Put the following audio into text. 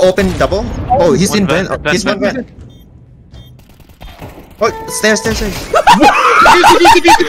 open double. Oh, he's in vent. He's one vent. Oh, stairs.